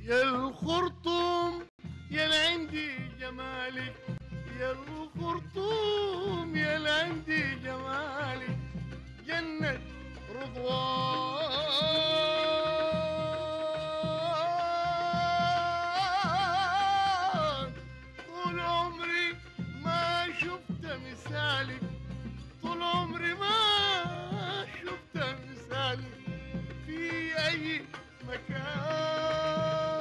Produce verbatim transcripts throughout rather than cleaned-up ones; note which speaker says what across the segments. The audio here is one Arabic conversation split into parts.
Speaker 1: يا الخرطوم يا اللي عندي جمالك، يا الخرطوم يا اللي عندي جمالك جنة رضوان. طول عمري ما شفت مثالك، طول عمري ما شفت مثالك في أي مكان.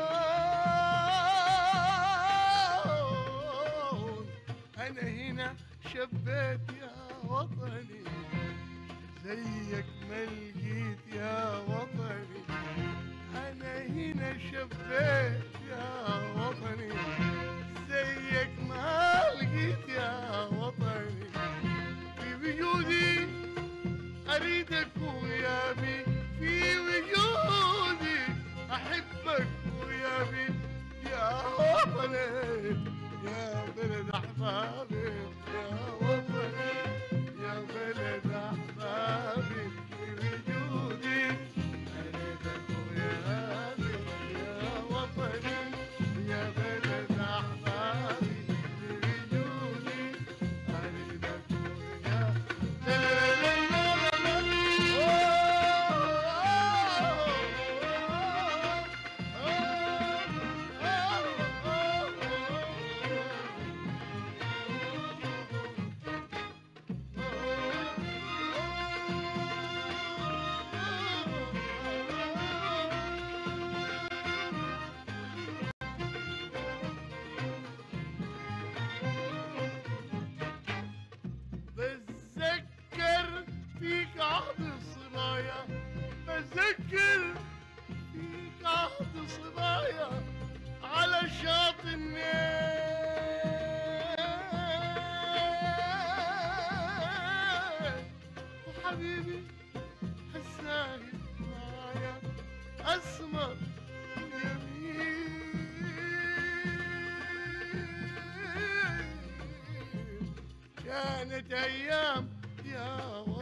Speaker 1: أنا هنا شبيت يا وطني زيك ما لقيت يا وطني، أنا هنا شبيت يا وطني زيك ما لقيت يا وطني. في وجودي أريدك ويابي، في وجودي أحبك ويابي يا وطني يا بلد أحبابي، يا وطني يا بلد أحبابي. في وجودي أريدك ويابي يا وطني يا بلد أحبابي. في وجودي أريدك ويابي. بتذكر فيك عهد صبايا، بتذكر فيك عهد صبايا على شاطئ النيل. وحبيبي هالساهل معايا أسمر يمين. كانت أيام يا